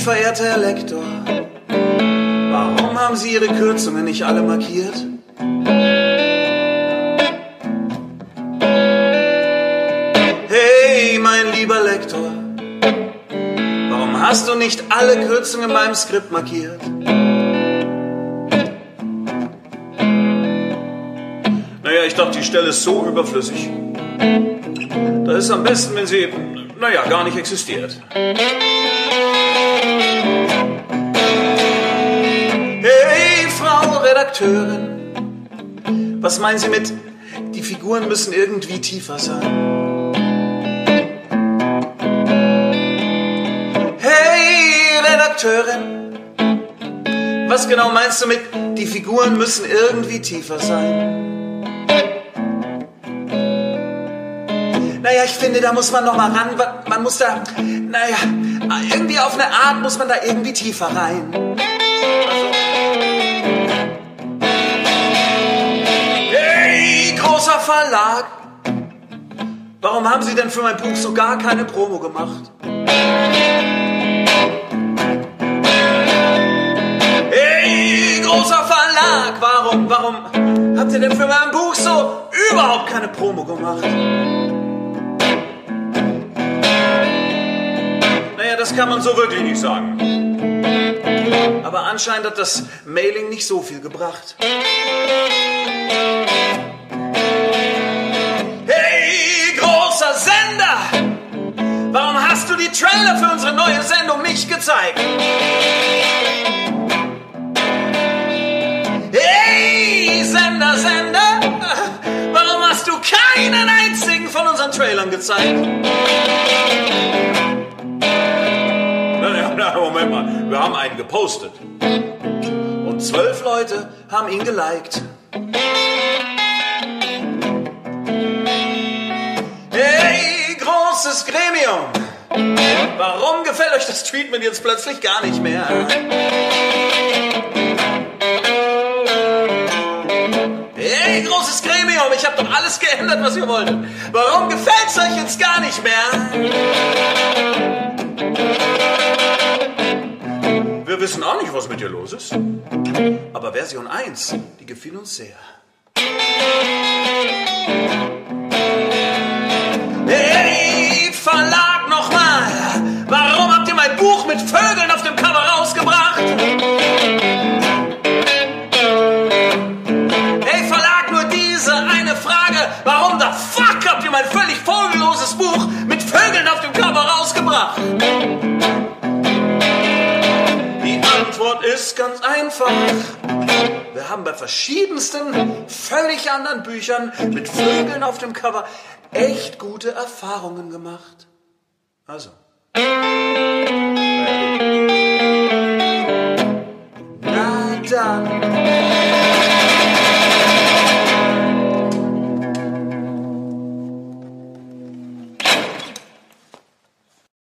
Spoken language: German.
verehrter Herr Lektor, warum haben Sie Ihre Kürzungen nicht alle markiert? Hey, mein lieber Lektor, warum hast du nicht alle Kürzungen in meinem Skript markiert? Naja, ich dachte, die Stelle ist so überflüssig. Da ist es am besten, wenn sie, gar nicht existiert. Hey, Frau Redakteurin, was meinen Sie mit, die Figuren müssen irgendwie tiefer sein? Hey, Redakteurin, was genau meinst du mit, die Figuren müssen irgendwie tiefer sein? Naja, ich finde, da muss man noch mal ran, man muss da, irgendwie auf eine Art muss man da irgendwie tiefer rein. Hey, großer Verlag, warum haben Sie denn für mein Buch so gar keine Promo gemacht? Hey, großer Verlag, warum habt ihr denn für mein Buch so überhaupt keine Promo gemacht? Das kann man so wirklich nicht sagen. Aber anscheinend hat das Mailing nicht so viel gebracht. Hey, großer Sender! Warum hast du die Trailer für unsere neue Sendung nicht gezeigt? Hey, Sender! Warum hast du keinen einzigen von unseren Trailern gezeigt? Moment mal, wir haben einen gepostet. Und 12 Leute haben ihn geliked. Hey, großes Gremium! Warum gefällt euch das Treatment jetzt plötzlich gar nicht mehr? Hey, großes Gremium! Ich habe doch alles geändert, was ihr wolltet. Warum gefällt's euch jetzt gar nicht mehr? Wir wissen auch nicht, was mit dir los ist. Aber Version 1, die gefiel uns sehr. Hey, Verlag nochmal! Warum habt ihr mein Buch mit Vögeln auf dem Cover rausgebracht? Hey, Verlag, nur diese eine Frage. Warum the fuck habt ihr mein völlig vogelloses Buch mit Vögeln auf dem Cover rausgebracht? Die Antwort ist ganz einfach. Wir haben bei verschiedensten, völlig anderen Büchern mit Vögeln auf dem Cover echt gute Erfahrungen gemacht. Also. Na dann.